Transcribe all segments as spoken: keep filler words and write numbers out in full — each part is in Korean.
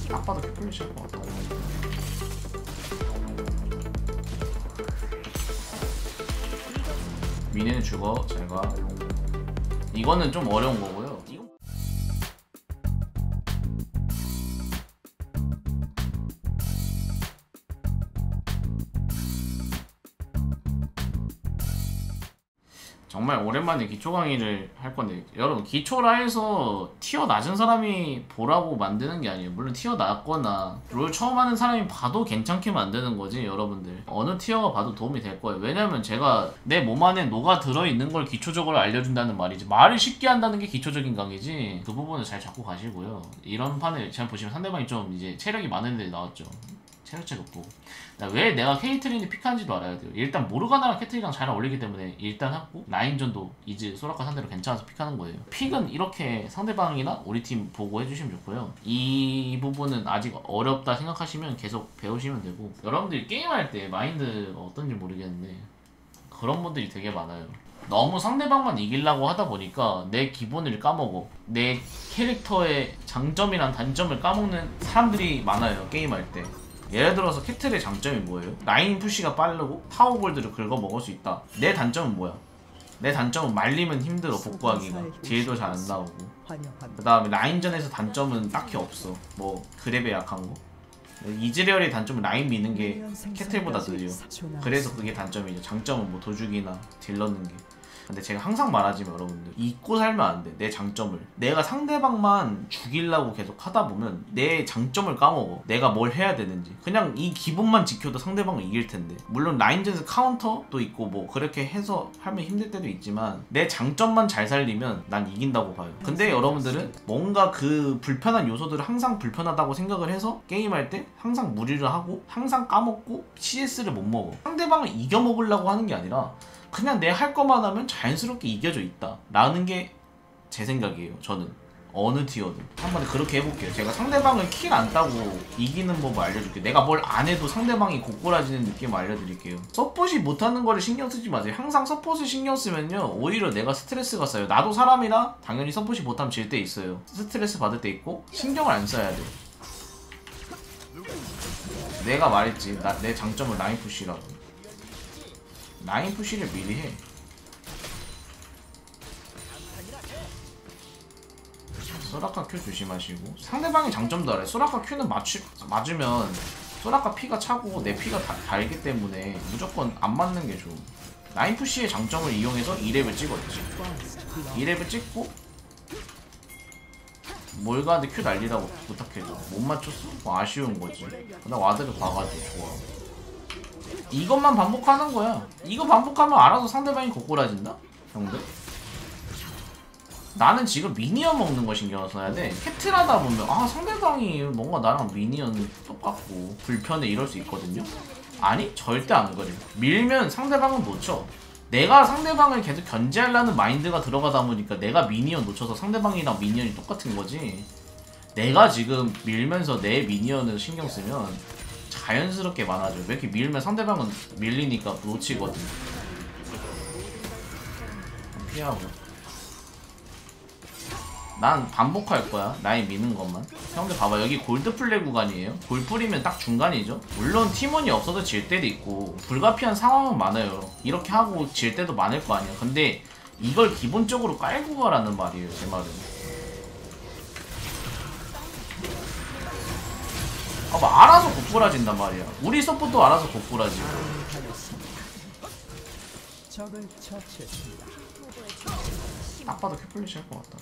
딱 봐도 큐플래시 할 것 같다. 미니는 죽어. 잘가. 이거는 좀 어려운 거고요. 정말 오랜만에 기초 강의를 할 건데, 여러분 기초라 해서 티어 낮은 사람이 보라고 만드는 게 아니에요. 물론 티어 낮거나 롤 처음 하는 사람이 봐도 괜찮게 만드는 거지. 여러분들 어느 티어가 봐도 도움이 될 거예요. 왜냐면 제가 내 몸 안에 녹아 들어있는 걸 기초적으로 알려준다는 말이지, 말을 쉽게 한다는 게 기초적인 강의지. 그 부분을 잘 잡고 가시고요. 이런 판을 잘 보시면 상대방이 좀 이제 체력이 많은 애들이 나왔죠. 체력체 높고. 왜 내가 케이트린이 픽하는지도 알아야 돼요. 일단 모르가나랑 캐트리랑 잘 어울리기 때문에 일단 하고, 라인전도 이즈 소라카 상대로 괜찮아서 픽하는 거예요. 픽은 이렇게 상대방이나 우리 팀 보고 해주시면 좋고요. 이 부분은 아직 어렵다 생각하시면 계속 배우시면 되고, 여러분들이 게임할 때 마인드가 어떤지 모르겠는데 그런 분들이 되게 많아요. 너무 상대방만 이기려고 하다 보니까 내 기본을 까먹어. 내 캐릭터의 장점이랑 단점을 까먹는 사람들이 많아요, 게임할 때. 예를 들어서 캐틀의 장점이 뭐예요? 라인 푸시가 빠르고 타워 골드를 긁어 먹을 수 있다. 내 단점은 뭐야? 내 단점은 말리면 힘들어, 복구하기가. 딜도 잘 안 나오고. 그 다음에 라인전에서 단점은 딱히 없어. 뭐 그랩에 약한 거. 이즈리얼의 단점은 라인 미는 게 캐틀보다 느려. 그래서 그게 단점이죠. 장점은 뭐 도주기나 딜 넣는 게. 근데 제가 항상 말하지만 여러분들, 잊고 살면 안 돼. 내 장점을. 내가 상대방만 죽이려고 계속 하다 보면 내 장점을 까먹어. 내가 뭘 해야 되는지. 그냥 이 기본만 지켜도 상대방을 이길 텐데. 물론 라인전에서 카운터도 있고 뭐 그렇게 해서 하면 힘들 때도 있지만 내 장점만 잘 살리면 난 이긴다고 봐요. 근데 여러분들은 뭔가 그 불편한 요소들을 항상 불편하다고 생각을 해서 게임할 때 항상 무리를 하고 항상 까먹고 씨에스를 못 먹어. 상대방을 이겨먹으려고 하는 게 아니라 그냥 내 할 것만 하면 자연스럽게 이겨져 있다 라는 게 제 생각이에요. 저는 어느 티어든 한번 그렇게 해볼게요. 제가 상대방을 킬 안 따고 이기는 법을 알려줄게요. 내가 뭘 안 해도 상대방이 고꾸라지는 느낌을 알려드릴게요. 서폿이 못하는 거를 신경 쓰지 마세요. 항상 서폿을 신경 쓰면요 오히려 내가 스트레스가 쌓여요. 나도 사람이라 당연히 서폿이 못하면 질 때 있어요. 스트레스 받을 때 있고 신경을 안 써야 돼. 내가 말했지, 나, 내 장점은 라인 푸시라고. 라인 푸시를 미리 해. 소라카 큐 조심하시고. 상대방의 장점도 알아요. 소라카 큐는 맞추, 맞으면 소라카 피가 차고 내 피가 다, 달기 때문에 무조건 안 맞는 게 좋음. 라인 푸시의 장점을 이용해서 이 렙을 찍었지. 이 렙을 찍고 몰가한테 큐 날리라고 부탁해줘. 못 맞췄어? 뭐 아쉬운 거지. 나 와드를 봐가지고 좋아. 이것만 반복하는 거야. 이거 반복하면 알아서 상대방이 고꾸라진다? 형들? 나는 지금 미니언 먹는 거 신경 써야 돼. 캐틀하다 보면 아 상대방이 뭔가 나랑 미니언 똑같고 불편해 이럴 수 있거든요? 아니 절대 안 그래. 밀면 상대방은 놓쳐. 내가 상대방을 계속 견제하려는 마인드가 들어가다 보니까 내가 미니언 놓쳐서 상대방이랑 미니언이 똑같은 거지. 내가 지금 밀면서 내 미니언을 신경 쓰면 자연스럽게 많아져. 왜 이렇게 밀면 상대방은 밀리니까 놓치거든. 피하고. 난 반복할 거야. 라인 미는 것만. 형들 봐봐. 여기 골드플레 구간이에요. 골프리면 딱 중간이죠. 물론 팀원이 없어서 질 때도 있고 불가피한 상황은 많아요. 이렇게 하고 질 때도 많을 거 아니야. 근데 이걸 기본적으로 깔고 가라는 말이에요. 제 말은. 봐봐. 알아서 고꾸라진단 말이야. 우리 서포트도 알아서 고꾸라지고. 딱 봐도 큐플래시 할 것 같다.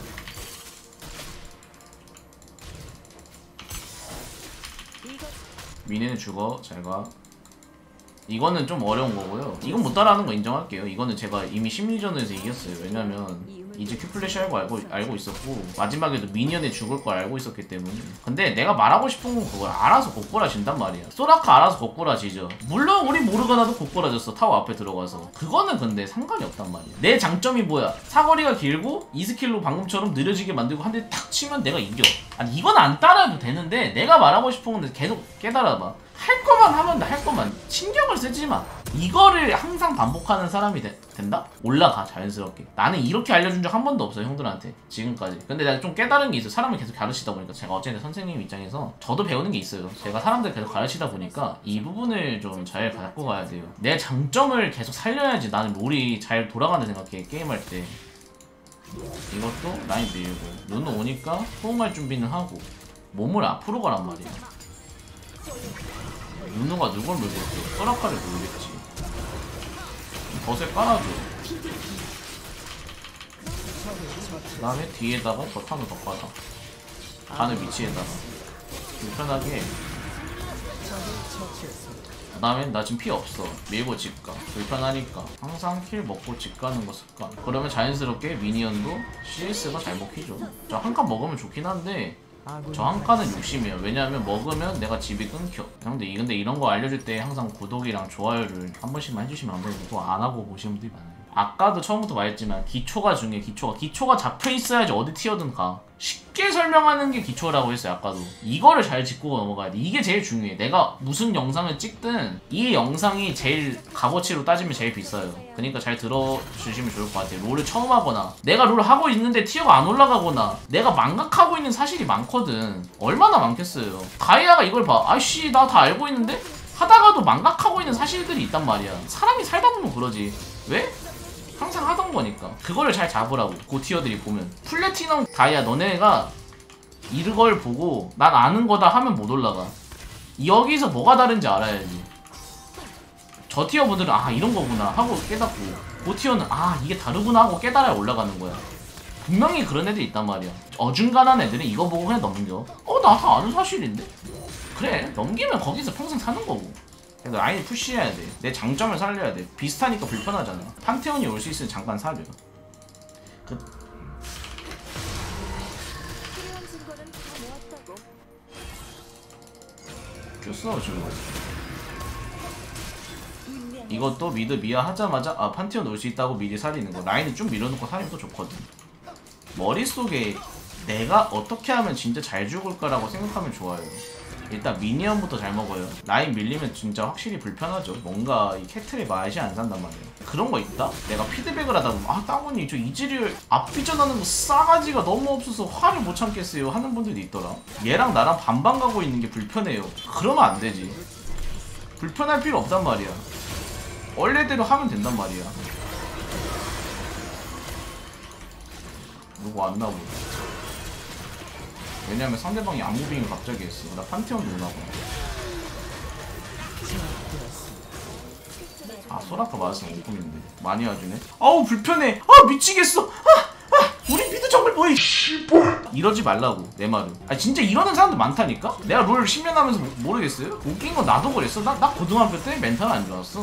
미니는 죽어. 잘가. 이거는 좀 어려운 거고요. 이건 못 따라하는 거 인정할게요. 이거는 제가 이미 심리전에서 이겼어요. 왜냐면 이제 큐플래시 알고 알고 알고 있었고 마지막에도 미니언에 죽을 걸 알고 있었기 때문에. 근데 내가 말하고 싶은 건 그걸 알아서 고꾸라진단 말이야. 소라카 알아서 고꾸라지죠. 물론 우리 모르가나도 고꾸라졌어. 타워 앞에 들어가서. 그거는 근데 상관이 없단 말이야. 내 장점이 뭐야? 사거리가 길고 이 스킬로 방금처럼 느려지게 만들고 한 대 탁 치면 내가 이겨. 아니 이건 안 따라해도 되는데 내가 말하고 싶은 건 계속 깨달아봐. 할 거만 하면 돼. 할 거만. 신경을 쓰지 마. 이거를 항상 반복하는 사람이 되, 된다? 올라가 자연스럽게. 나는 이렇게 알려준 적 한 번도 없어요 형들한테 지금까지. 근데 내가 좀 깨달은 게 있어요. 사람을 계속 가르치다 보니까. 제가 어쨌든 선생님 입장에서 저도 배우는 게 있어요. 제가 사람들 계속 가르치다 보니까 이 부분을 좀 잘 갖고 가야 돼요. 내 장점을 계속 살려야지 나는 롤이 잘 돌아간다 생각해 게임할 때. 이것도 라인 밀고 눈 오니까 호응할 준비는 하고 몸을 앞으로 가란 말이야. 누누가 누굴 물겠어? 소라카를 물겠지. 덫을 깔아줘. 그 다음에 뒤에다가 덫 하나 더 깔아. 가는 위치에다가 불편하게. 그 다음에 나 지금 피 없어. 밀고 집가. 불편하니까 항상 킬 먹고 집가는 거 습관. 그러면 자연스럽게 미니언도 씨에스가 잘 먹히죠. 저 한 칸 먹으면 좋긴 한데 저 한 칸은 욕심이에요. 왜냐하면 먹으면 내가 집이 끊겨. 근데, 근데 이런 거 알려줄 때 항상 구독이랑 좋아요를 한 번씩만 해주시면 안 되고 또 안 하고 보시는 분들이 많아요. 아까도 처음부터 말했지만 기초가 중요해. 기초가 기초가 잡혀있어야지 어디 튀어든 가. 쉽게 설명하는 게 기초라고 했어요. 아까도 이거를 잘 짚고 넘어가야 돼. 이게 제일 중요해. 내가 무슨 영상을 찍든 이 영상이 제일 값어치로 따지면 제일 비싸요. 그러니까 잘 들어주시면 좋을 것 같아요. 롤을 처음 하거나 내가 롤을 하고 있는데 티어가 안 올라가거나 내가 망각하고 있는 사실이 많거든. 얼마나 많겠어요. 가이아가 이걸 봐. 아이씨 나 다 알고 있는데? 하다가도 망각하고 있는 사실들이 있단 말이야. 사람이 살다 보면 그러지. 왜? 항상 하던 거니까. 그거를 잘 잡으라고. 고티어들이 보면 플래티넘 다이아 너네가 이걸 보고 난 아는 거다 하면 못 올라가. 여기서 뭐가 다른지 알아야지. 저 티어 분들은 아 이런 거구나 하고 깨닫고, 고티어는 아 이게 다르구나 하고 깨달아야 올라가는 거야. 분명히 그런 애들이 있단 말이야. 어중간한 애들은 이거 보고 그냥 넘겨. 어 나 다 아는 사실인데? 그래 넘기면 거기서 평생 사는 거고. 그래서 라인을 푸시해야 돼. 내 장점을 살려야 돼. 비슷하니까 불편하잖아. 판테온이 올 수 있으면 잠깐 사려. 그... 줬어 지금. 이것도 미드 미아 하자마자 아 판테온 올 수 있다고 미리 살리는 거. 라인을 좀 밀어놓고 살리면 또 좋거든. 머릿속에 내가 어떻게 하면 진짜 잘 죽을까라고 생각하면 좋아요. 일단 미니언부터 잘 먹어요. 라인 밀리면 진짜 확실히 불편하죠. 뭔가 이 캐틀의 맛이 안 산단 말이에요. 그런 거 있다? 내가 피드백을 하다 보면 아 따구니 저 이즈리얼 앞비전하는 거 싸가지가 너무 없어서 화를 못 참겠어요 하는 분들도 있더라. 얘랑 나랑 반반 가고 있는 게 불편해요. 그러면 안 되지. 불편할 필요 없단 말이야. 원래대로 하면 된단 말이야. 누구 안 나오고. 왜냐면 상대방이 암무빙을 갑자기 했어. 나 판테온도 오나봐. 아 소라카 맞았으면 오금인데 많이 와주네. 아우 불편해. 아 미치겠어. 아, 아 우리 미드 정글 뭐해. 이러지 말라고 내 말은. 아 진짜 이러는 사람들 많다니까. 내가 롤 십 년 하면서 모르겠어요? 웃긴 건 나도 그랬어. 나, 나 고등학교 때 멘탈 안 좋았어.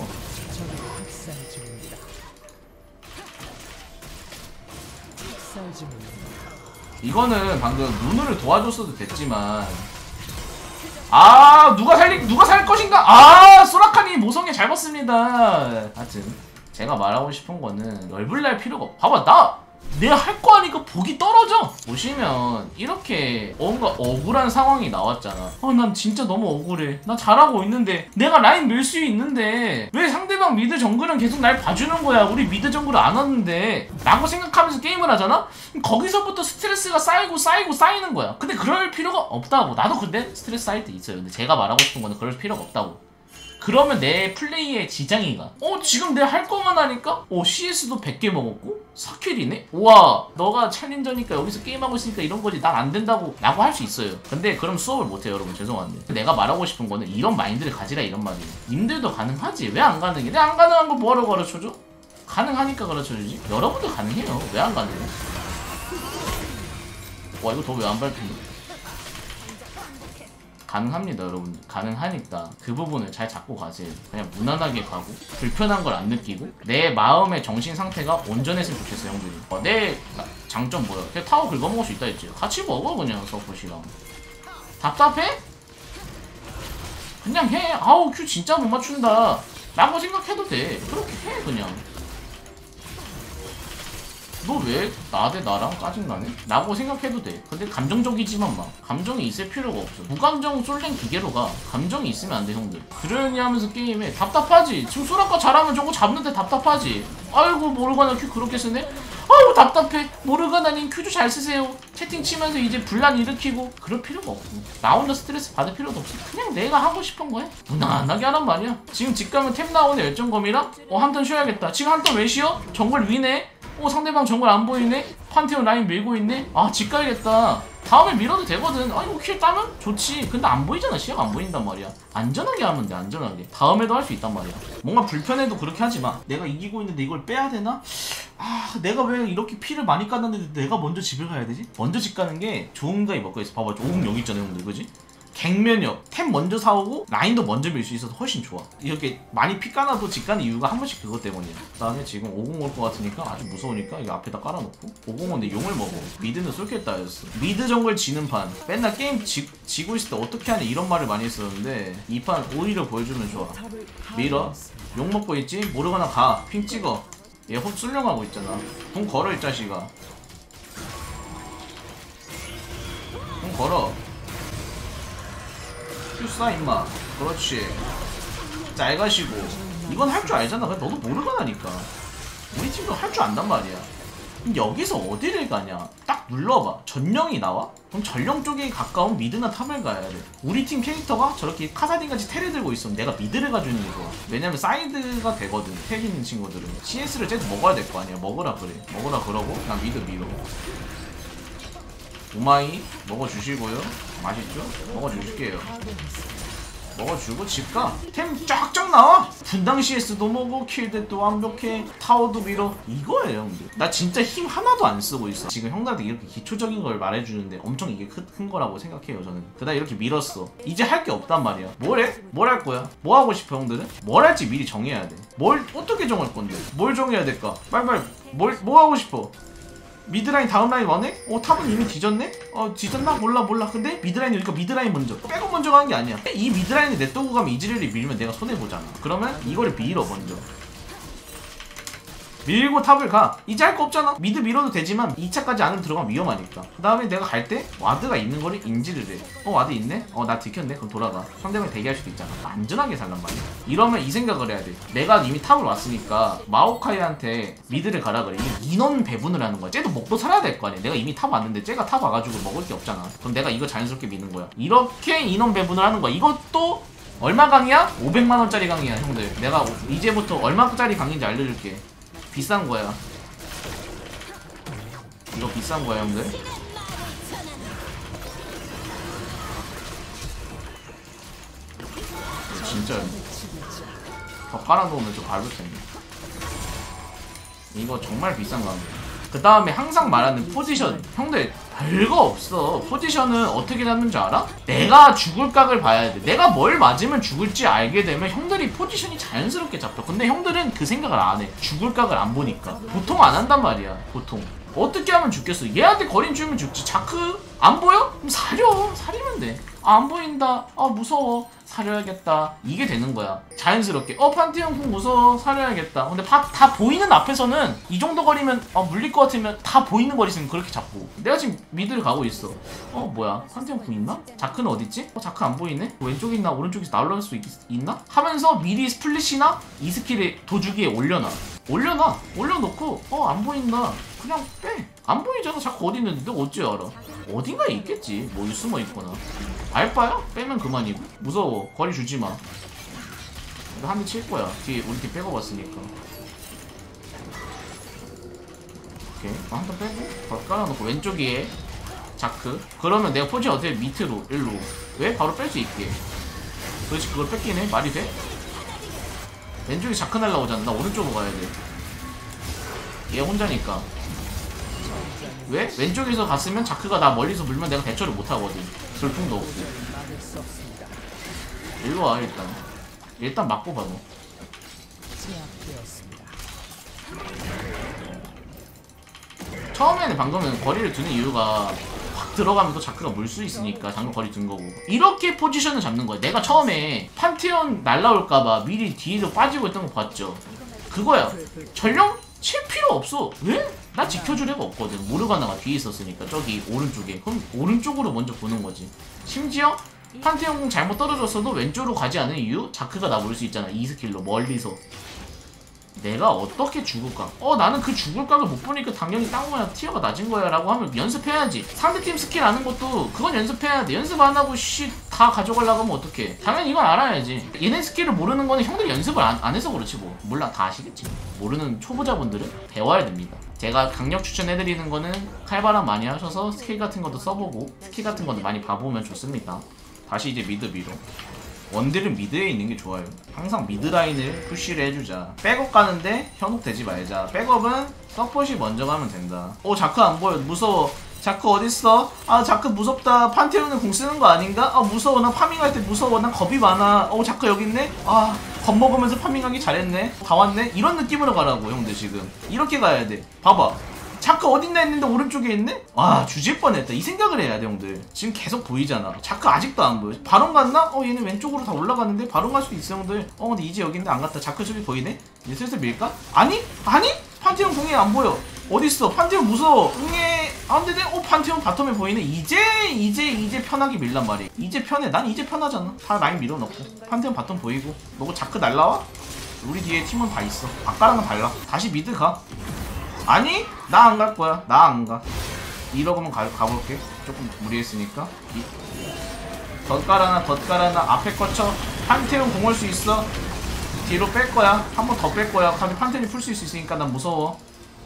이거는 방금 누누를 도와줬어도 됐지만 아 누가 살리 누가 살 것인가. 아 소라카니 모성애 잘 봤습니다. 하여튼 제가 말하고 싶은 거는 널블날 필요가 없. 봐봐 나 내가 할 거 하니까 복이 떨어져. 보시면 이렇게 뭔가 억울한 상황이 나왔잖아. 아 난 진짜 너무 억울해. 나 잘하고 있는데 내가 라인 밀 수 있는데 왜 상대방 미드 정글은 계속 날 봐주는 거야. 우리 미드 정글을 안 왔는데 라고 생각하면서 게임을 하잖아. 거기서부터 스트레스가 쌓이고 쌓이고 쌓이는 거야. 근데 그럴 필요가 없다고. 나도 근데 스트레스 쌓일 때 있어요. 근데 제가 말하고 싶은 거는 그럴 필요가 없다고. 그러면 내 플레이에 지장이 가. 어 지금 내가 할 거만 하니까 어 씨에스도 백 개 먹었고 사 킬이네? 우와 너가 챌린저니까 여기서 게임하고 있으니까 이런 거지. 난 안 된다고 라고 할 수 있어요. 근데 그럼 수업을 못해요 여러분. 죄송한데 내가 말하고 싶은 거는 이런 마인드를 가지라 이런 말이에요. 님들도 가능하지. 왜 안 가능해? 내가 안 가능한 거 뭐하러 가르쳐줘? 가능하니까 가르쳐주지. 여러분도 가능해요. 왜 안 가능해? 와 이거 더 왜 안 밟히냐. 가능합니다 여러분. 가능하니까 그 부분을 잘 잡고 가세요. 그냥 무난하게 가고 불편한 걸 안 느끼고 내 마음의 정신 상태가 온전했으면 좋겠어 형들이. 어, 내 장점 뭐야? 그냥 타워 긁어먹을 수 있다 했지. 같이 먹어 그냥 서폿이랑. 답답해? 그냥 해. 아우 큐 진짜 못 맞춘다 라고 생각해도 돼. 그렇게 해 그냥. 너 왜 나 대 나랑 짜증나네? 라고 생각해도 돼. 근데 감정적이지만 마. 감정이 있을 필요가 없어. 무감정 솔랭 기계로 가. 감정이 있으면 안 돼 형들. 그러니 하면서 게임에 답답하지. 지금 소라카 잘하면 저거 잡는데 답답하지. 아이고 모르가나 큐 그렇게 쓰네? 아이고 답답해. 모르가나님 큐도 잘 쓰세요. 채팅 치면서 이제 분란 일으키고 그럴 필요가 없고 나 혼자 스트레스 받을 필요도 없어. 그냥 내가 하고 싶은 거 해. 무난하게 하란 말이야. 지금 집 가면 템 나오는 열정검이랑 어 한 턴 쉬어야겠다. 지금 한 턴 왜 쉬어? 정글 위네? 어 상대방 정글 안 보이네? 판테온 라인 밀고 있네? 아 집 가야겠다. 다음에 밀어도 되거든. 아 이거 킬 따면 좋지. 근데 안 보이잖아. 시야가 안 보인단 말이야. 안전하게 하면 돼. 안전하게. 다음에도 할 수 있단 말이야. 뭔가 불편해도 그렇게 하지마. 내가 이기고 있는데 이걸 빼야 되나? 아 내가 왜 이렇게 피를 많이 깠는데 내가 먼저 집을 가야 되지? 먼저 집 가는 게 좋은 가이 먹고 있어. 봐봐 오공 여기 있잖아 형들 그지? 갱면역 템 먼저 사오고 라인도 먼저 밀 수 있어서 훨씬 좋아. 이렇게 많이 피 까놔도 집 가는 이유가 한 번씩 그것 때문이야. 그 다음에 지금 오공 올 것 같으니까 아주 무서우니까 이거 앞에다 깔아놓고 오공은 내 용을 먹어. 미드는 쏠겠다 였어. 미드 정글 지는 판 맨날 게임 지, 지고 있을 때 어떻게 하냐 이런 말을 많이 했었는데 이 판 오히려 보여주면 좋아. 밀어 용 먹고 있지? 모르거나 가 핑 찍어. 얘 헛 술령하고 있잖아. 돈 걸어 이 자식아. 돈 걸어. 큐 쏴 임마. 그렇지. 잘 가시고. 이건 할 줄 알잖아. 너도 모르가나니까. 우리 팀도 할 줄 안단 말이야. 그럼 여기서 어디를 가냐? 딱 눌러봐. 전령이 나와? 그럼 전령 쪽에 가까운 미드나 탑을 가야 돼. 우리 팀 캐릭터가 저렇게 카사딘같이 텔을 들고 있으면 내가 미드를 가주는 게 좋아. 왜냐면 사이드가 되거든. 텔 있는 친구들은. 씨에스를 쟤도 먹어야 될 거 아니야. 먹으라 그래. 먹으라 그러고 난 미드 밀어. 오마이 먹어주시고요. 맛있죠? 먹어주실게요. 먹어주고 집가. 템 쫙쫙 나와. 분당 씨에스도 먹어. 킬댓도 완벽해. 타워도 밀어. 이거예요 형들. 나 진짜 힘 하나도 안 쓰고 있어. 지금 형들한테 이렇게 기초적인 걸 말해주는데 엄청 이게 큰, 큰 거라고 생각해요 저는. 그다음 이렇게 밀었어. 이제 할 게 없단 말이야. 뭘 해? 뭘 할 거야? 뭐 하고 싶어 형들은? 뭘 할지 미리 정해야 돼. 뭘 어떻게 정할 건데? 뭘 정해야 될까? 빨리빨리 뭘, 뭐 하고 싶어? 미드라인 다음 라인 원해? 어 탑은 이미 뒤졌네? 어 뒤졌나? 몰라 몰라. 근데 미드라인 여기가 미드라인 먼저 백업 먼저 가는 게 아니야. 이 미드라인에 냅두고 가면 이즈리얼이 밀면 내가 손해보잖아. 그러면 이거를 밀어 먼저. 밀고 탑을 가. 이제 할 거 없잖아. 미드 밀어도 되지만 이 차까지 안으로 들어가면 위험하니까. 그 다음에 내가 갈 때 와드가 있는 거를 인지를 해. 어 와드 있네? 어 나 들켰네? 그럼 돌아가. 상대방이 대기할 수도 있잖아. 안전하게 살란 말이야. 이러면 이 생각을 해야 돼. 내가 이미 탑을 왔으니까 마오카이한테 미드를 가라 그래. 이게 인원 배분을 하는 거야. 쟤도 먹고 살아야 될 거 아니야. 내가 이미 탑 왔는데 쟤가 탑 와가지고 먹을 게 없잖아. 그럼 내가 이거 자연스럽게 미는 거야. 이렇게 인원 배분을 하는 거야. 이것도 얼마 강이야? 오백만 원짜리 강이야 형들. 내가 이제부터 얼마짜리 강인지 알려줄게. 비싼 거야. 이거 비싼 거야 형들. 진짜 더 깔아놓으면 좀 바를 텐데. 이거 정말 비싼 거야. 그 다음에 항상 말하는 포지션. 형들 별거 없어. 포지션은 어떻게 잡는 줄 알아? 내가 죽을 각을 봐야 돼. 내가 뭘 맞으면 죽을지 알게 되면 형들이 포지션이 자연스럽게 잡혀. 근데 형들은 그 생각을 안 해. 죽을 각을 안 보니까. 보통 안 한단 말이야. 보통. 어떻게 하면 죽겠어? 얘한테 거린 주면 죽지. 자크 안 보여? 그럼 사려. 사리면 돼. 아, 안 보인다. 아 무서워. 사려야겠다. 이게 되는 거야. 자연스럽게. 어 판테온 궁 무서워. 사려야겠다. 근데 다, 다 보이는 앞에서는 이 정도 거리면 아 물릴 것 같으면 다 보이는 거리 있으면 그렇게 잡고. 내가 지금 미드를 가고 있어. 어 뭐야 판테온 궁 있나? 자크는 어딨지? 어 자크 안 보이네? 왼쪽에 있나 오른쪽에서 나올라올 수 있, 있나? 하면서 미리 스플릿이나 이 스킬에 도주기에 올려놔. 올려놔. 올려놓고 어 안 보인다. 그냥 빼. 안 보이잖아. 자꾸 어디 있는데 너 어찌 알아? 어딘가에 있겠지. 뭐 숨어 있거나. 알바야? 빼면 그만이고. 무서워. 거리 주지 마. 이거 한 대 칠 거야. 뒤에 우리 팀 빼고 왔으니까. 오케이. 어, 한 번 빼고 바로 깔아놓고 왼쪽에 자크. 그러면 내가 포지 어떻게 밑으로 일로. 왜? 바로 뺄 수 있게. 그렇지. 그걸 뺏긴 해. 말이 돼? 왼쪽에 자크 날라오잖아. 나 오른쪽으로 가야 돼. 얘 혼자니까. 왜? 왼쪽에서 갔으면 자크가 나 멀리서 물면 내가 대처를 못하거든. 돌풍도 없고. 일로와 일단. 일단 맞고 봐 너. 처음에는 방금은 거리를 두는 이유가 확 들어가면 또 자크가 물 수 있으니까 방금 거리 둔 거고. 이렇게 포지션을 잡는 거야. 내가 처음에 판테온 날라올까봐 미리 뒤로 빠지고 있던 거 봤죠? 그거야. 전령 칠 필요 없어. 왜? 나 지켜줄 애가 없거든. 모르가나가 뒤에 있었으니까 저기 오른쪽에. 그럼 오른쪽으로 먼저 보는 거지. 심지어 판테온 공 잘못 떨어졌어도 왼쪽으로 가지 않은 이유? 자크가 나 볼 수 있잖아. 이 스킬로 멀리서. 내가 어떻게 죽을까? 어 나는 그 죽을 각을 못 보니까 당연히 딴 거야. 티어가 낮은 거야 라고 하면 연습해야지. 상대팀 스킬 아는 것도 그건 연습해야 돼. 연습 안 하고 씨 다 가져가려고 하면 어떡해. 당연히 이건 알아야지. 얘네 스킬을 모르는 거는 형들이 연습을 안, 안 해서 그렇지 뭐. 몰라 다 아시겠지. 모르는 초보자분들은 배워야 됩니다. 제가 강력 추천해드리는 거는 칼바람 많이 하셔서 스킬 같은 것도 써보고 스킬 같은 것도 많이 봐보면 좋습니다. 다시 이제 미드 미로. 원딜은 미드에 있는 게 좋아요. 항상 미드 라인을 푸시를 해주자. 백업 가는데 현혹되지 말자. 백업은 서폿이 먼저 가면 된다. 오 자크 안 보여. 무서워. 자크 어딨어? 아 자크 무섭다. 판테온은 공 쓰는 거 아닌가? 아 무서워. 나 파밍할 때 무서워. 난 겁이 많아. 어 자크 여기 있네? 아 겁먹으면서 파밍하기 잘했네. 다 왔네? 이런 느낌으로 가라고 형들 지금. 이렇게 가야 돼. 봐봐. 자크 어딨나 했는데 오른쪽에 있네? 와 주질 뻔했다. 이 생각을 해야 돼 형들. 지금 계속 보이잖아. 자크 아직도 안 보여. 바론 갔나? 어 얘는 왼쪽으로 다 올라갔는데 바론 갈 수도 있어 형들. 어 근데 이제 여기 있는데 안 갔다. 자크 저기 보이네? 이제 슬슬 밀까? 아니? 아니? 판테온 공이 안 보여. 어딨어? 판테온 무서워. 응애. 안 되네? 어 판테온 바텀에 보이네. 이제 이제 이제 편하게 밀란 말이야. 이제 편해. 난 이제 편하잖아. 다 라인 밀어넣고 판테온 바텀 보이고. 너가 자크 날라와? 우리 뒤에 팀원 다 있어. 아까랑은 달라. 다시 미드 가. 아니? 나 안 갈 거야. 나 안 가. 이러고만 가, 가볼게. 조금 무리했으니까. 이... 덧가라나 덧가라나 앞에 거쳐. 판테온 공을 수 있어. 뒤로 뺄 거야. 한 번 더 뺄 거야. 근데 판테온이 풀 수 있으니까 난 무서워.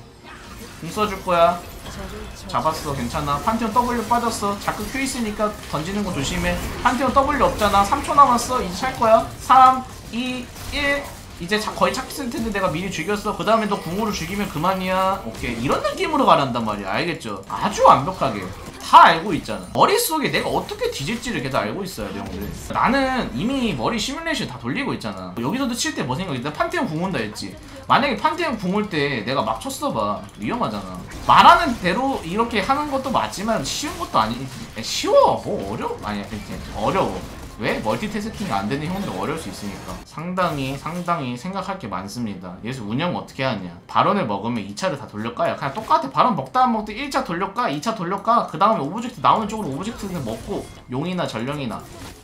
공 써줄 거야. 잡았어. 괜찮아. 판테온 W 빠졌어. 자꾸 Q 있으니까 던지는 거 조심해. 판테온 W 없잖아. 삼 초 남았어. 이제 찰 거야. 삼, 이, 일. 이제 자, 거의 착했을 텐데 내가 미리 죽였어. 그 다음에 너 궁으로 죽이면 그만이야. 오케이. 이런 느낌으로 가란단 말이야. 알겠죠? 아주 완벽하게. 다 알고 있잖아. 머릿속에 내가 어떻게 뒤질지를 계속 알고 있어야 돼, 형들. 나는 이미 머리 시뮬레이션 다 돌리고 있잖아. 여기서도 칠 때 뭐 생각해? 나 판테온 궁 온다 했지. 만약에 판테온 궁 올 때 내가 막 쳤어봐. 위험하잖아. 말하는 대로 이렇게 하는 것도 맞지만 쉬운 것도 아니. 쉬워. 뭐 어려워? 아니야. 어려워. 왜? 멀티태스킹이 안 되는 형들이 어려울 수 있으니까. 상당히 상당히 생각할 게 많습니다. 예수 운영 어떻게 하냐. 발언을 먹으면 이 차를 다 돌려까요? 그냥 똑같아. 발언 먹다 안 먹다 일 차 돌려까 이 차 돌려까 그 다음에 오브젝트 나오는 쪽으로 오브젝트는 먹고 용이나 전령이나.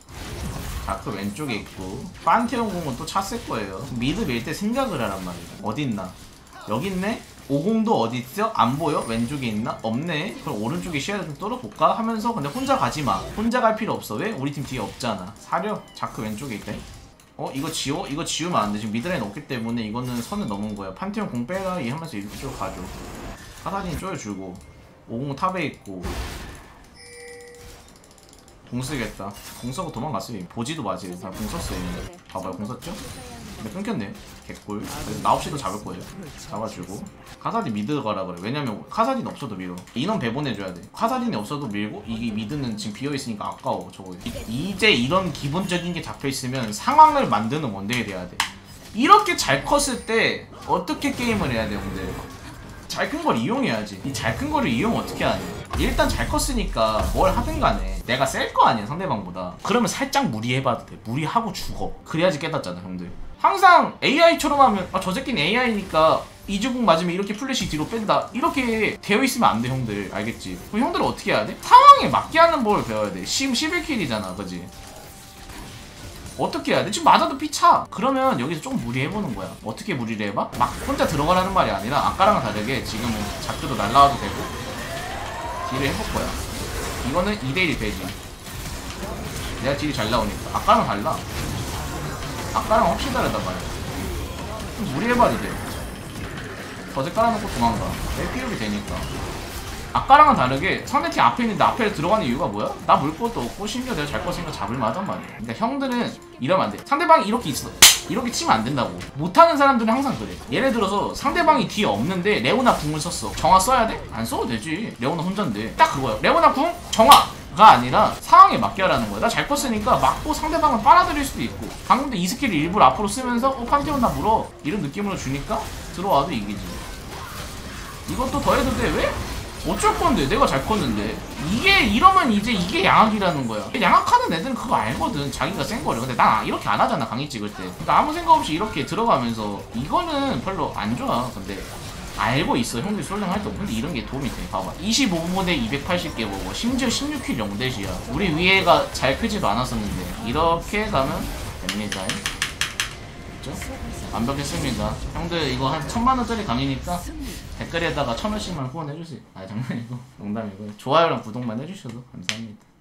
자크 왼쪽에 있고 판테온 공은 또 찼을 거예요. 미드 밀 때 생각을 하란 말이야. 어딨나? 여기 있네? 오공도 어디 있어? 안 보여? 왼쪽에 있나? 없네? 그럼 오른쪽에 시야를 좀 뚫어볼까? 하면서 근데 혼자 가지마. 혼자 갈 필요 없어. 왜? 우리 팀 뒤에 없잖아. 사려. 자크 왼쪽에 있대. 어? 이거 지워? 이거 지우면 안 돼. 지금 미드라인 없기 때문에 이거는 선을 넘은 거야. 판테온 공 빼라 이 하면서 이쪽으로 가줘. 하다딘 쪼여주고 오공 탑에 있고 공 쓰겠다. 공 써고 도망갔어요. 보지도 마지. 다 공 썼어요. 봐봐요. 공 썼죠? 근데 끊겼네. 개꿀. 그래서 나 없이도 잡을 거예요. 잡아주고 카사딘 미드 가라 그래. 왜냐면 카사딘 없어도 밀어. 인원 배분해줘야 돼. 카사딘이 없어도 밀고 이게 미드는 지금 비어있으니까 아까워. 저거 이, 이제 이런 기본적인 게 잡혀있으면 상황을 만드는 원딜이 돼야 돼. 이렇게 잘 컸을 때 어떻게 게임을 해야 돼 형들. 잘 큰 걸 이용해야지. 이 잘 큰 거를 이용 어떻게 하냐. 일단 잘 컸으니까 뭘 하든 간에 내가 셀 거 아니야 상대방보다. 그러면 살짝 무리해봐도 돼. 무리하고 죽어. 그래야지 깨닫잖아 형들. 항상 에이아이처럼 하면 아, 저 새끼는 에이아이니까 이주궁 맞으면 이렇게 플래시 뒤로 뺀다. 이렇게 되어있으면 안 돼 형들. 알겠지? 그럼 형들은 어떻게 해야 돼? 상황에 맞게 하는 법을 배워야 돼. 지금 십일 킬이잖아 그지? 어떻게 해야 돼? 지금 맞아도 피차. 그러면 여기서 조금 무리해보는 거야. 어떻게 무리를 해봐? 막 혼자 들어가라는 말이 아니라 아까랑은 다르게 지금은 자크도 날라와도 되고 딜을 해볼 거야. 이거는 이 대 일이 되지. 내가 딜이 잘 나오니까. 아까랑 달라. 아까랑 확실히 다르단 말이야. 좀 무리해봐도 돼. 거제 깔아놓고 도망가. 내 피력이 되니까. 아까랑은 다르게 상대팀 앞에 있는데 앞에 들어가는 이유가 뭐야? 나 물 것도 없고 심지어 내가 잘 껐으니까 잡을 만하단 말이야. 그러니까 형들은 이러면 안 돼. 상대방이 이렇게 있어. 이렇게 치면 안 된다고. 못하는 사람들은 항상 그래. 예를 들어서 상대방이 뒤에 없는데 레오나 궁을 썼어. 정화 써야 돼? 안 써도 되지. 레오나 혼잔데. 딱 그거야. 레오나 궁 정화! 가 아니라 상황에 맞게 하라는 거야. 나 잘 컸으니까 맞고 상대방을 빨아들일 수도 있고 방금도 이 스킬을 일부러 앞으로 쓰면서 어 판테온 나 물어 이런 느낌으로 주니까 들어와도 이기지. 이것도 더 해도 돼. 왜? 어쩔 건데 내가 잘 컸는데. 이게 이러면 이제 이게 양악이라는 거야. 양악하는 애들은 그거 알거든. 자기가 센 거를. 근데 난 이렇게 안 하잖아 강의 찍을 때. 그러니까 아무 생각 없이 이렇게 들어가면서 이거는 별로 안 좋아. 근데 알고 있어 형들이 솔랭 할 때. 근데 이런 게 도움이 돼. 봐봐 이십오 분에 이백팔십 개 먹어. 심지어 십육 킬 영 대시야. 우리 위에가 잘 크지도 않았었는데 이렇게 가면 됩니다. 그렇죠? 완벽했습니다. 형들 이거 한 천만 원짜리 강의니까 댓글에다가 천 원씩만 후원해주세요. 아 장난이고 농담이고 좋아요랑 구독만 해주셔도 감사합니다.